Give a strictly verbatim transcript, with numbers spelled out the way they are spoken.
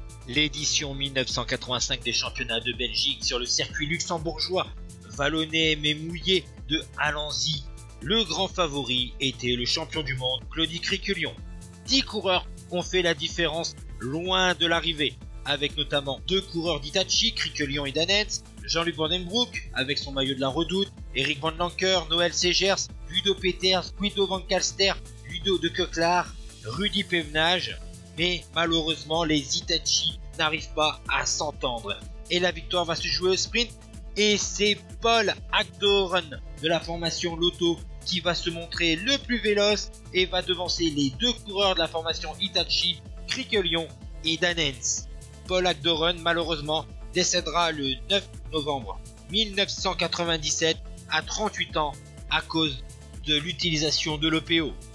L'édition mille neuf cent quatre-vingt-cinq des championnats de Belgique sur le circuit luxembourgeois, vallonné mais mouillé de Halanzy. Le grand favori était le champion du monde, Claudy Criquelion. dix coureurs ont fait la différence loin de l'arrivée, avec notamment deux coureurs d'Hitachi, Criquelion et Danens, Jean-Luc Vandenbroucke avec son maillot de la Redoute, Eric Van Lancker, Noël Segers, Ludo Peters, Guido Van Calster, Ludo de Coquelard, Rudy Pevenage, mais malheureusement les Hitachi n'arrivent pas à s'entendre et la victoire va se jouer au sprint et c'est Paul Hagdoren de la formation Lotto qui va se montrer le plus véloce et va devancer les deux coureurs de la formation Hitachi, Criquelion et Danens. Paul Hagdoren malheureusement décédera le neuf novembre mille neuf cent quatre-vingt-dix-sept à trente-huit ans à cause de l'utilisation de l'E P O.